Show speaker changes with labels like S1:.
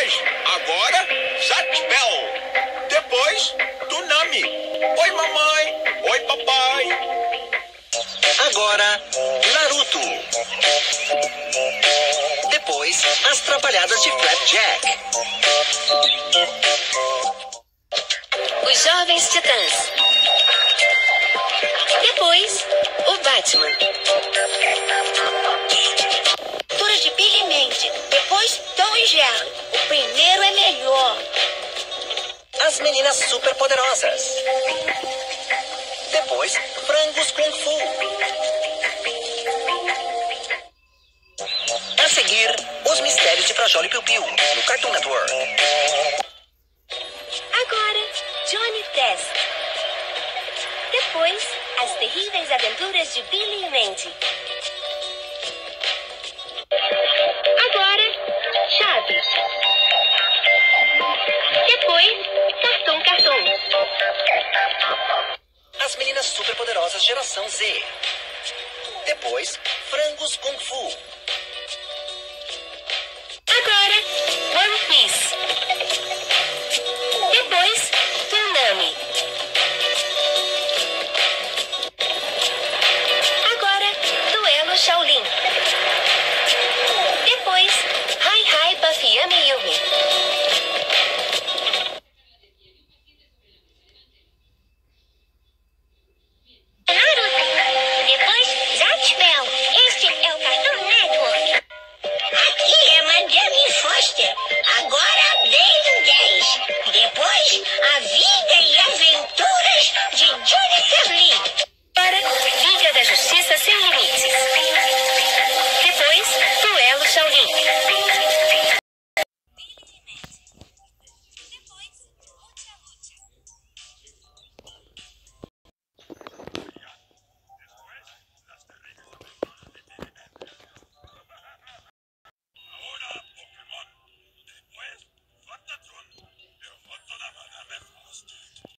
S1: Mas agora, Zatch Bell. Depois, Toonami. Oi, mamãe. Oi, papai.
S2: Agora, Naruto. Depois, as Trapalhadas de Flapjack.
S3: Os Jovens Titãs. Depois, o Batman.
S4: Aventuras de Billy e Mandy. Depois, Tom e Jerry. O primeiro é melhor.
S2: As Meninas Superpoderosas. Depois, Frangos Kung Fu. A seguir, Os Mistérios de Frajoli Piu Piu, no Cartoon Network.
S3: Agora, Johnny Test. Depois, As Terríveis Aventuras de Billy e Mandy. Agora, Chaves. Depois, Cartoon.
S2: As Meninas Superpoderosas Geração Z. Depois, Frangos Kung Fu.